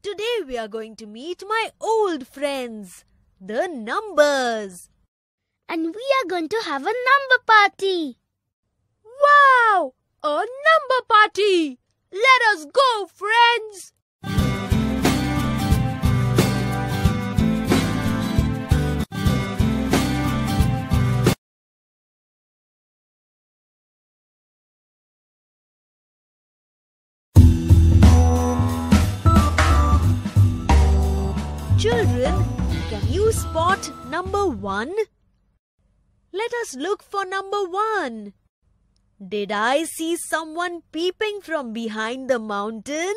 Today we are going to meet my old friends, the numbers. And we are going to have a number party. Wow! A number party! Let us go, friends! Children, can you spot number 1? Let us look for number 1. Did I see someone peeping from behind the mountain?